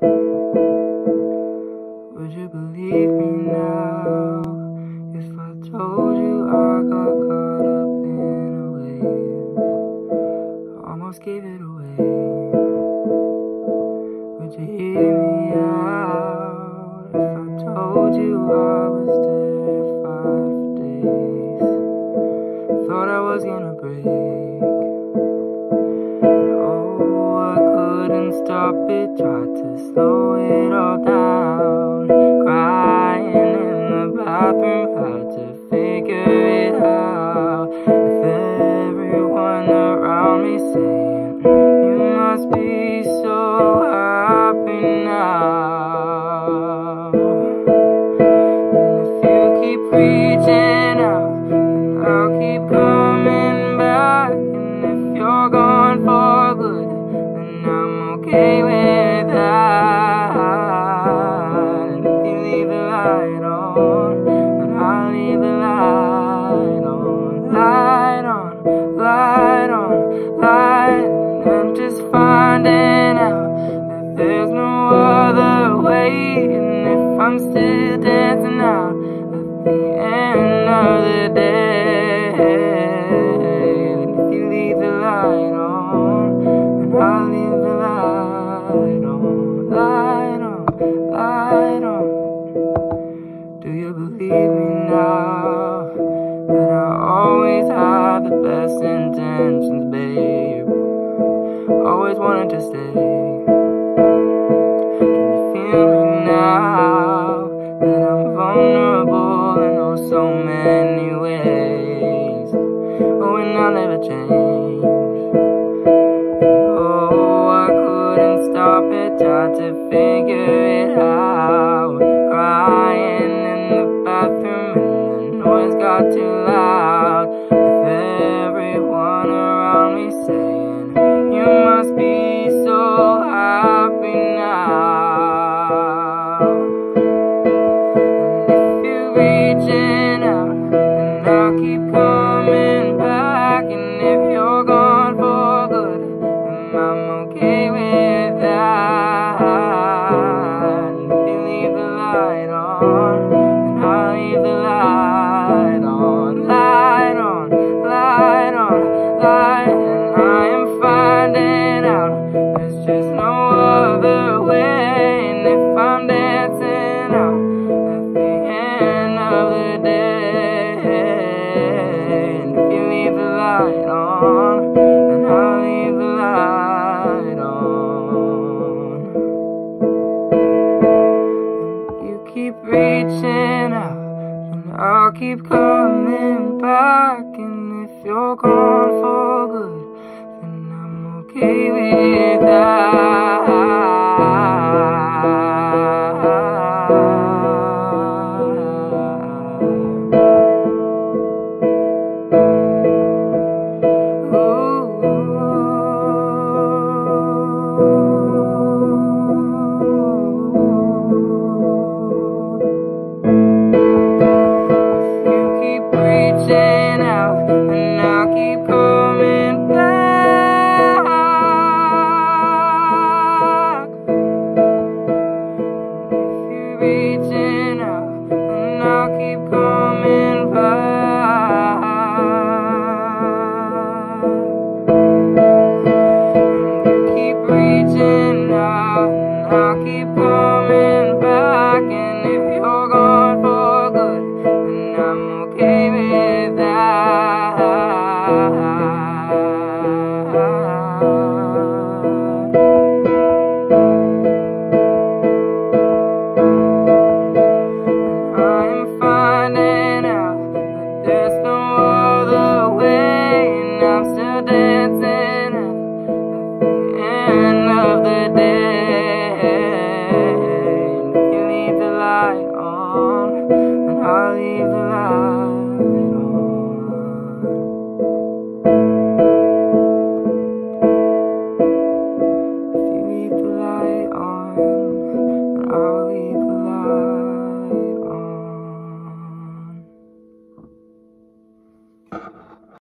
Would you believe me now if I told you I got caught up in a wave? Almost gave it away. Would you hear me out if I told you I was terrified for days? Thought I was gonna break. Oh, I couldn't stop it, tried to slow it all down. Crying in the bathroom, had to figure it out. With everyone around me saying, you must be so happy now. And if you keep reaching out, then I'll keep coming back. And if you're gone for good, then I'm okay with that. And if you leave the light on, then I'll leave the light on. Light on, light on, light. And I'm just finding out that there's no other way. And if I'm still dancing out at the end of the day, and if you leave the light on, then I'll leave the light on. Light on, light on. Do you believe me now that I always had the best intentions, babe? Always wanted to stay. Can you feel me now that I'm vulnerable in oh so many ways? Oh, and I'll never change. Oh, I couldn't stop it, tried to figure it out. Crying in the bathroom and the noise got too loud. With everyone around me saying, you must be so happy now. And if you're reaching out, then I'll keep coming back. And if you're gone for good, then I'm okay with that. And if you leave the light on, then I'll leave the light on. Light on, light on, light. And I am finding out there's just no other way. And if I'm dancing out at the end of the day, and if you leave the light on, then I'll leave the light on. And you keep reaching out, and I'll keep coming back. And if you're gone